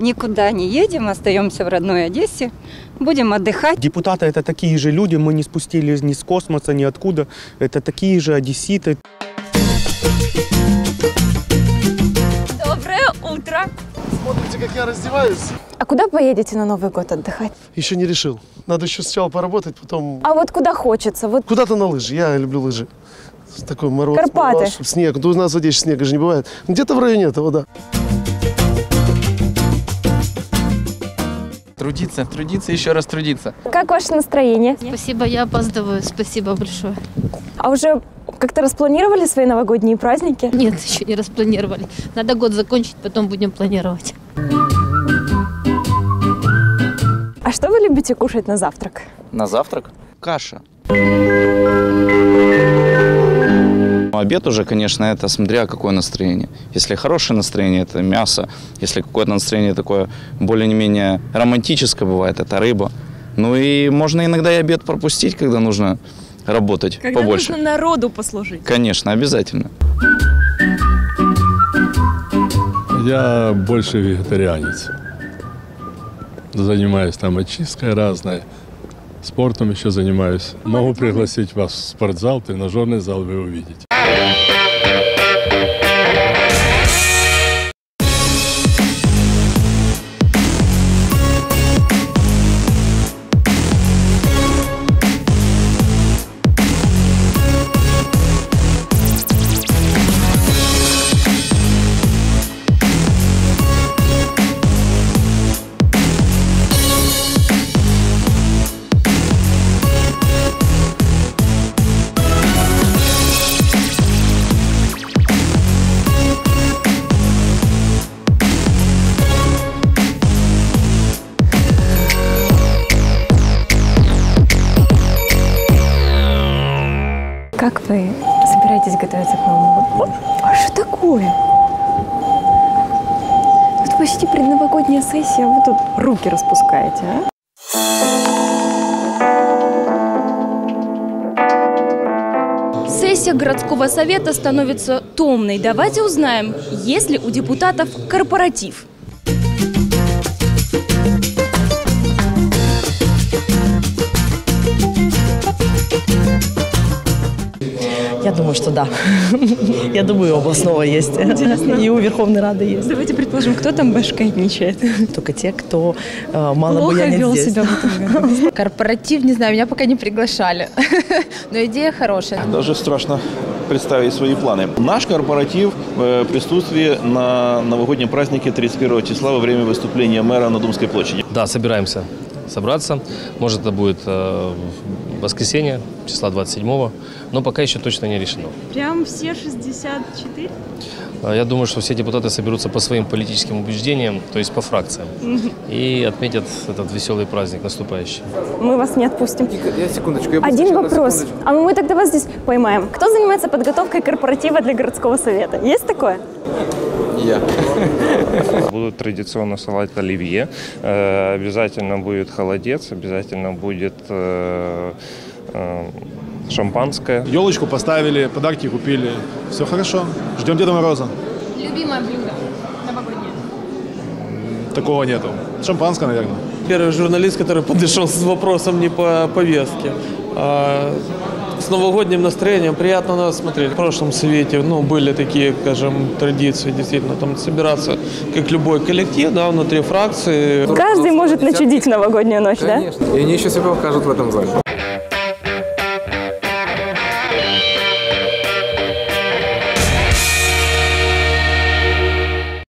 никуда не едем, остаемся в родной Одессе, будем отдыхать. Депутаты – это такие же люди, мы не спустились ни с космоса, ни откуда. Это такие же одесситы. Доброе утро! Смотрите, как я раздеваюсь. А куда поедете на Новый год отдыхать? Еще не решил. Надо еще сначала поработать, потом... А вот куда хочется? Вот Куда-то на лыжи. Я люблю лыжи. Такой мороз, Карпаты. мороз, снег. Ну, у нас в Одессе снега же не бывает. Где-то в районе этого, да. Трудиться, трудиться, еще раз трудиться. как ваше настроение? Спасибо, я опаздываю. Спасибо большое. А уже как-то распланировали свои новогодние праздники? Нет, еще не распланировали. Надо год закончить, потом будем планировать. А что вы любите кушать на завтрак? На завтрак каша. Обед уже, конечно, это смотря какое настроение. Если хорошее настроение, это мясо. Если какое-то настроение такое более-менее романтическое бывает, это рыба. Ну и можно иногда и обед пропустить, когда нужно работать когда побольше. Когда нужно народу послужить. Конечно, обязательно. Я больше вегетарианец. Занимаюсь там очисткой разной. Спортом еще занимаюсь. Могу пригласить вас в спортзал, тренажерный зал, вы увидите. Как вы собираетесь готовиться к Новому году? А что такое? Тут почти предновогодняя сессия, а вы тут руки распускаете, а? Сессия городского совета становится томной. Давайте узнаем, есть ли у депутатов корпоратив. Я думаю, что да. Я думаю, у областного есть. И у Верховной Рады есть. Давайте предположим, кто там башкетничает. Только те, кто мало буянит здесь. Себя в этом году. Корпоратив, не знаю, меня пока не приглашали. Но идея хорошая. Даже страшно представить свои планы. Наш корпоратив в присутствии на новогоднем празднике 31 числа во время выступления мэра на Думской площади. Да, собираемся собраться. Может, это будет воскресенье, числа 27-го, но пока еще точно не решено. Прям все 64? Я думаю, что все депутаты соберутся по своим политическим убеждениям, то есть по фракциям, и отметят этот веселый праздник наступающий. Мы вас не отпустим. Секундочку. Один вопрос. А мы тогда вас здесь поймаем. Кто занимается подготовкой корпоратива для городского совета? Есть такое? Я. Будут традиционно салат оливье, обязательно будет холодец, обязательно будет шампанское. Елочку поставили, подарки купили. Все хорошо. Ждем Деда Мороза. Любимое блюдо новогоднее? Такого нету. Шампанское, наверное. Первый журналист, который подошел с вопросом не по повестке, а с новогодним настроением. Приятно нас смотреть. В прошлом совете были такие, скажем, традиции, действительно, там собираться, как любой коллектив, да, внутри фракции. Каждый может начудить в новогоднюю ночь, да? Конечно. И они еще себя покажут в этом зале.